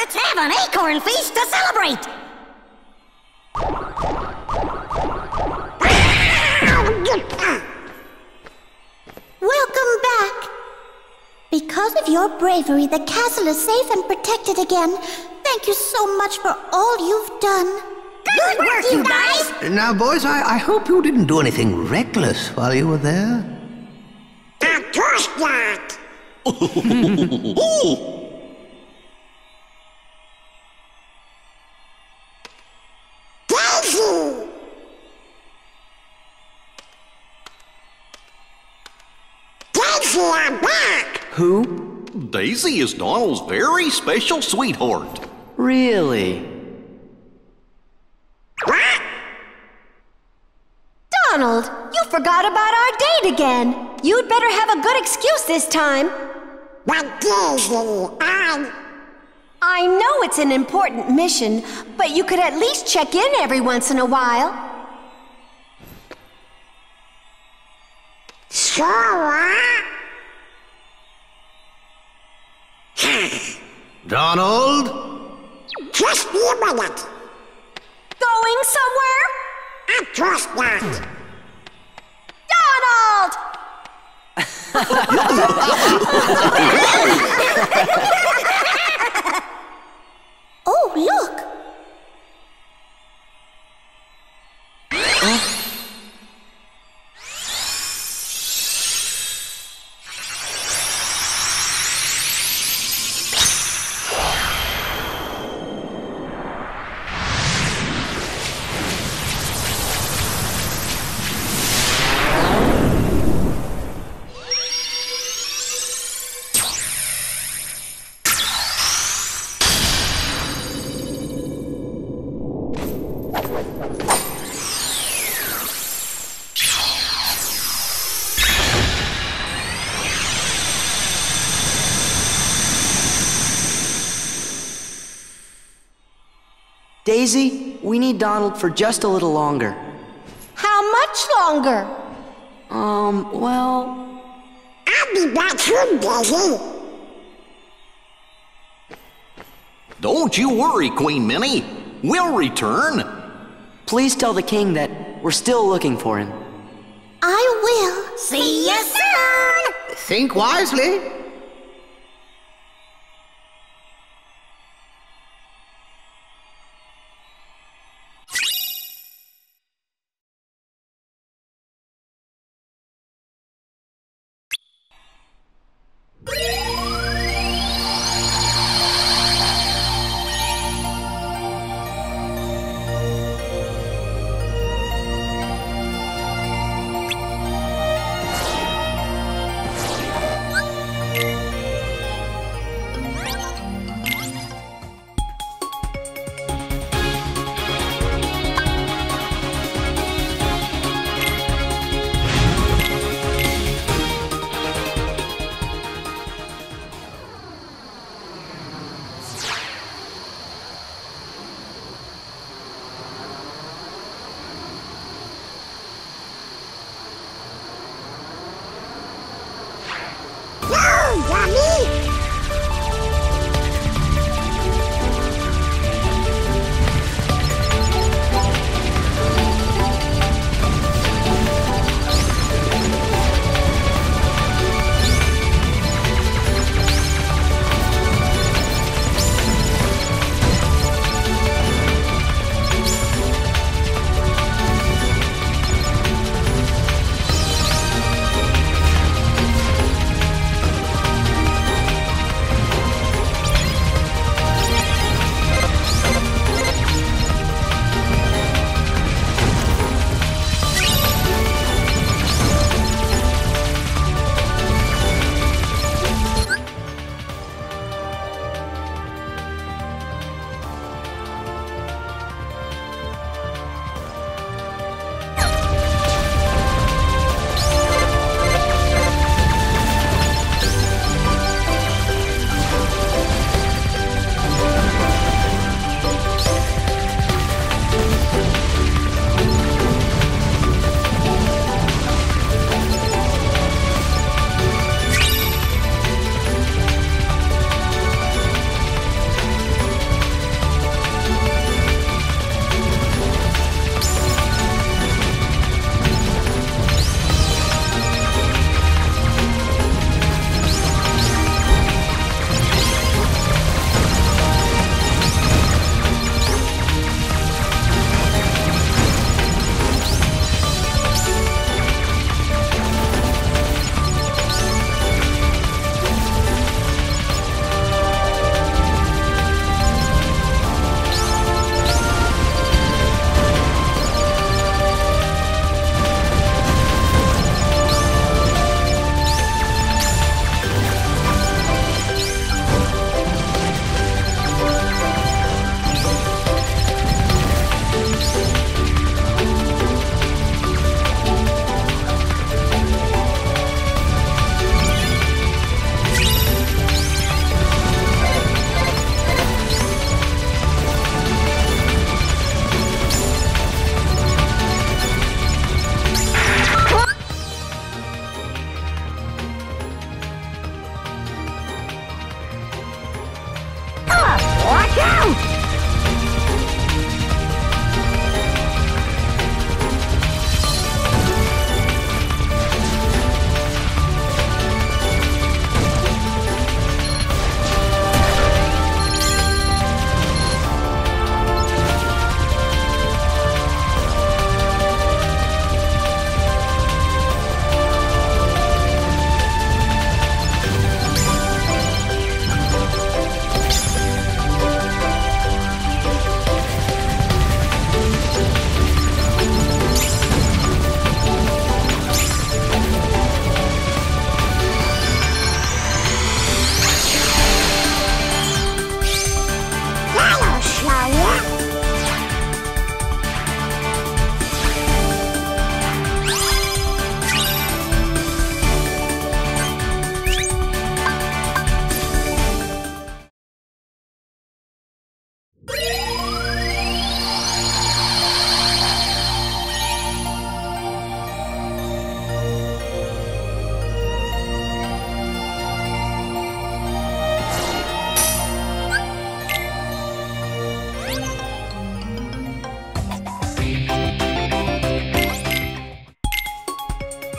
Let's have an acorn feast to celebrate! Welcome back. Because of your bravery, the castle is safe and protected again. Thank you so much for all you've done. Good work, you guys! Now, boys, I hope you didn't do anything reckless while you were there. Of course not! Daisy! Daisy, I'm back! Who? Daisy is Donald's very special sweetheart. Really? What? Donald, you forgot about our date again. You'd better have a good excuse this time. But Daisy, I know it's an important mission, but you could at least check in every once in a while. Sure. Donald? Just be a minute. Going somewhere? Of course not. Donald! Oh, look. Daisy, we need Donald for just a little longer. How much longer? Well... I'll be back soon, Daisy. Don't you worry, Queen Minnie. We'll return. Please tell the king that we're still looking for him. I will. See you soon! Think wisely.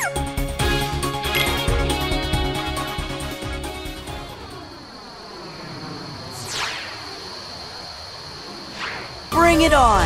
Bring it on!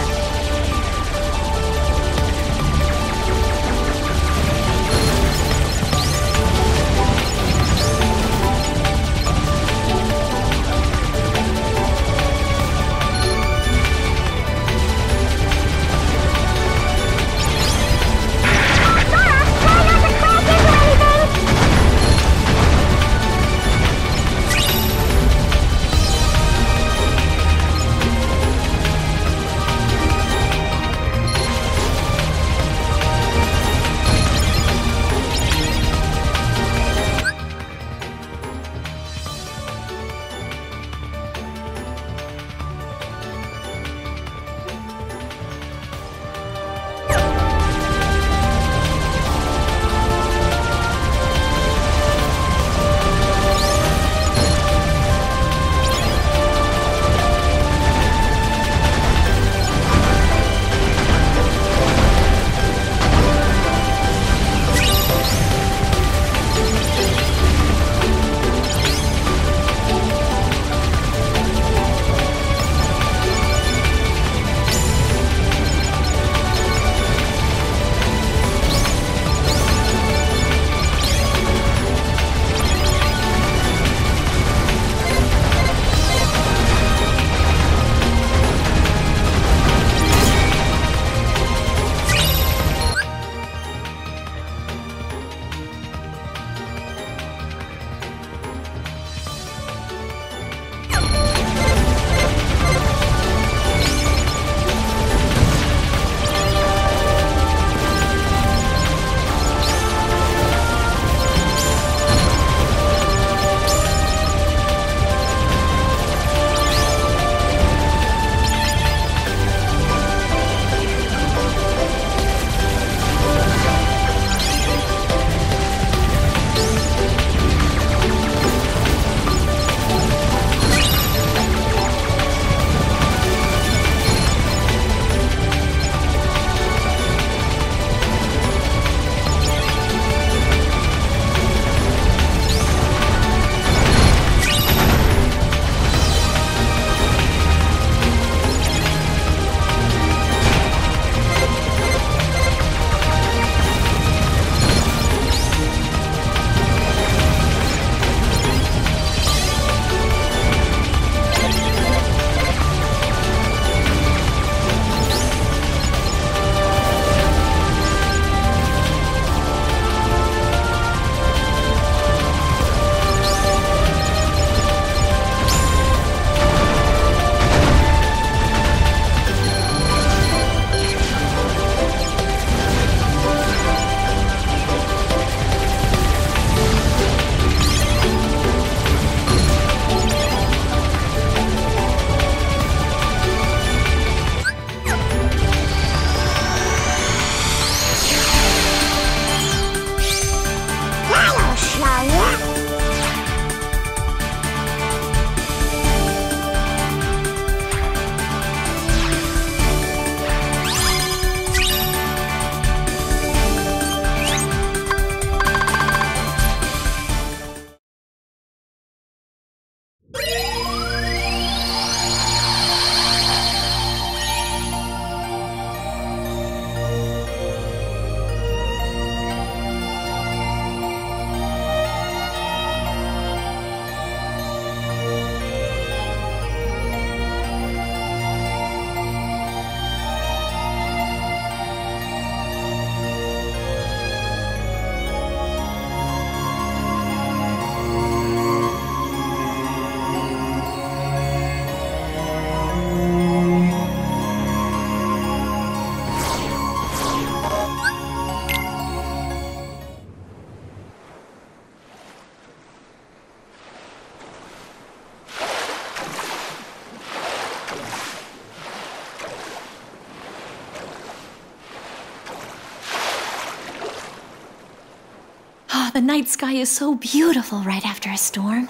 The night sky is so beautiful right after a storm.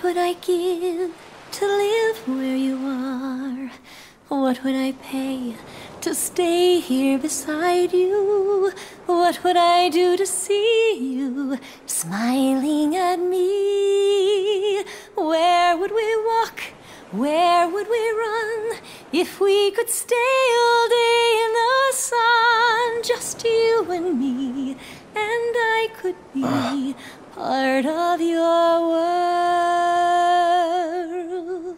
What would I give to live where you are? What would I pay to stay here beside you? What would I do to see you smiling at me? Where would we walk? Where would we run if we could stay all day in the sun? Just you and me, and I could be part of your world.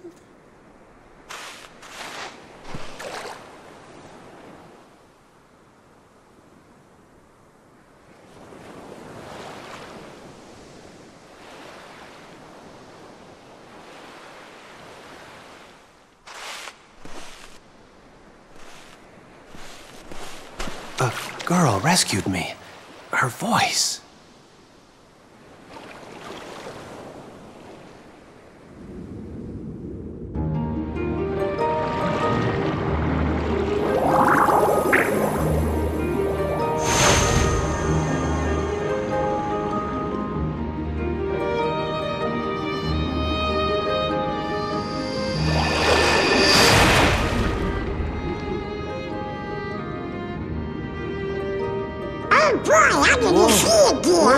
A girl rescued me. Her voice. Oh boy, I didn't see it, dear.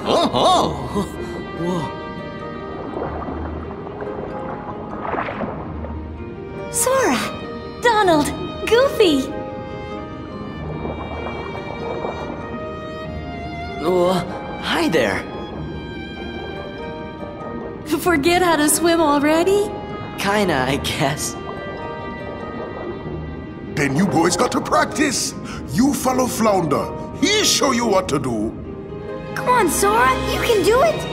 Sora! Donald! Goofy! Hi there. Forget how to swim already? Kinda, I guess. Then you boys got to practice. You follow Flounder. He'll show you what to do. Come on, Sora, you can do it!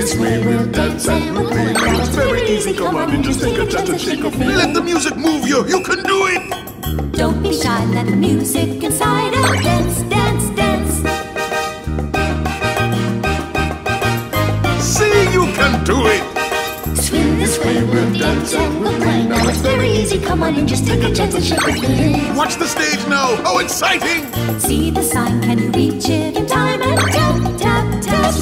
this way, we'll dance and we'll play. Now it's very easy, come on and just take a chance and shake a thing. Let the music move you, you can do it! Don't be shy, let the music inside out. Dance, dance, dance. See, you can do it! Swim this way, we'll dance and we'll play. Now it's very easy, come on and just take a chance and shake a thing. Watch the stage now, how exciting! See the sign, can you reach it in time? And tap, tap, tap.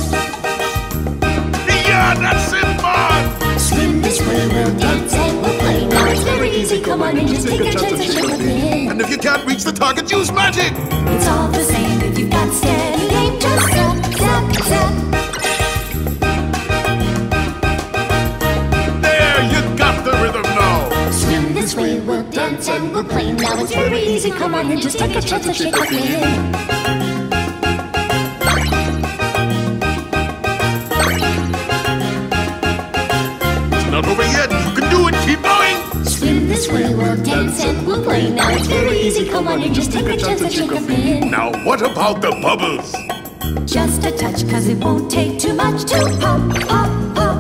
Yeah, that's it, man! Swim this way, we'll dance and we'll play. Now it's very easy, come on and just take a chance and shake a thing. And if you can't reach the target, use magic! It's all the same if you've got steady aim. Just zap, zap, zap. This way, we'll dance and we'll play. Now it's very easy, come on and just take a chance and shake a thing. It's not over yet, you can do it, keep going! Swim this way, we'll dance and we'll play. Now it's very easy, come on and just take a chance and shake a thing. Now what about the bubbles? Just a touch, cause it won't take too much to pop, pop, pop.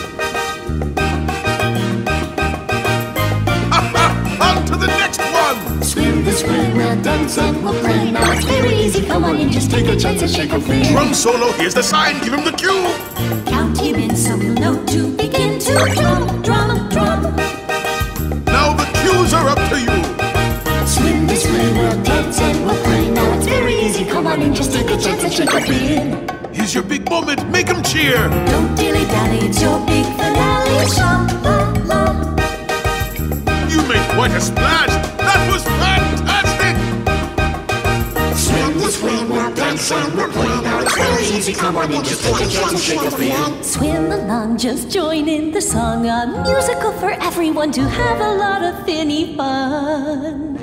This way, we'll dance and we'll play. Now it's very easy, come on and just take a chance and shake a thing. Drum solo, here's the sign, give him the cue. Count him in so we'll know to begin to drum, drum, drum. Now the cues are up to you. Swim this way, we'll dance and we'll play. Now it's very easy, come on and just take a chance and shake a thing. Here's your big moment, make him cheer. Don't dilly-dally, it's your big finale. Sha-la-la. You made quite a splash. That was fantastic! Swim this way, we'll dance and we'll play. Now it's very easy, come on and just take a chance and shake a thing. Swim along, just join in the song. A musical for everyone to have a lot of finny fun.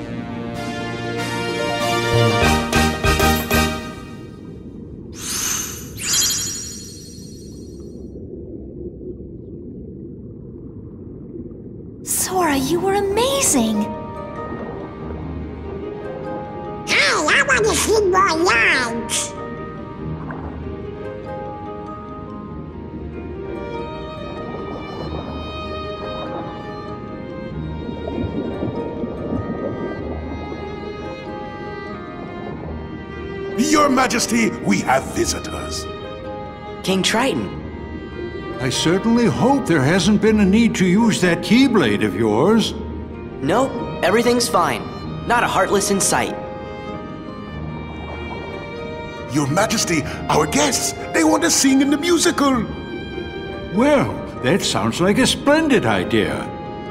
Sora, you were amazing! Hey, I want to see more lines. Your Majesty, we have visitors. King Triton. I certainly hope there hasn't been a need to use that Keyblade of yours. Nope, everything's fine. Not a Heartless in sight. Your Majesty, our guests, they want to sing in the musical. Well, that sounds like a splendid idea.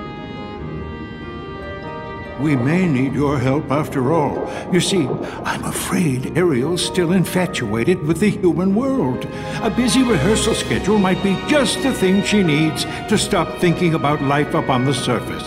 We may need your help after all. You see, I'm afraid Ariel's still infatuated with the human world. A busy rehearsal schedule might be just the thing she needs to stop thinking about life up on the surface.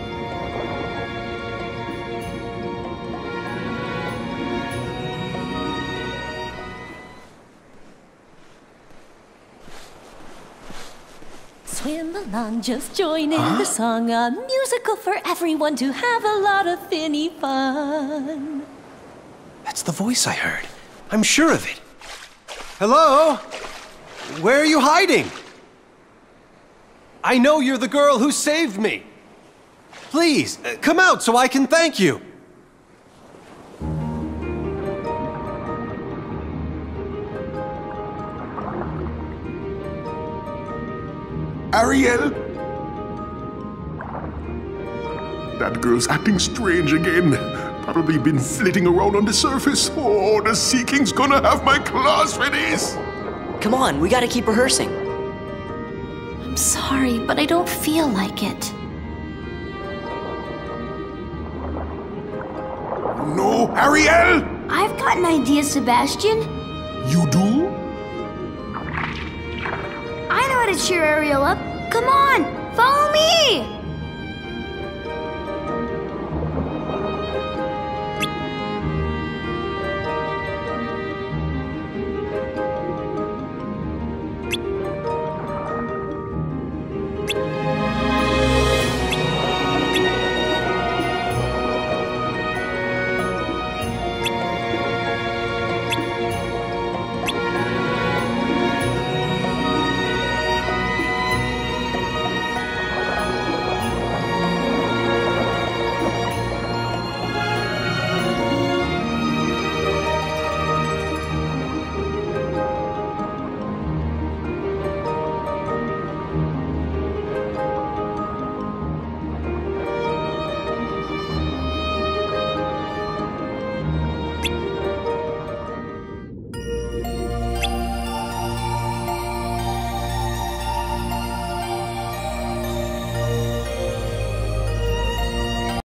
Swim along, just join in the song. A musical for everyone to have a lot of finny fun. That's the voice I heard. I'm sure of it. Hello? Where are you hiding? I know you're the girl who saved me. Please, come out so I can thank you. Ariel? That girl's acting strange again. Probably been flitting around on the surface. Oh, the Sea King's gonna have my claws for this. Come on, we gotta keep rehearsing. I'm sorry, but I don't feel like it. No, Ariel! I've got an idea, Sebastian. You do? I know how to cheer Ariel up. Come on, follow me!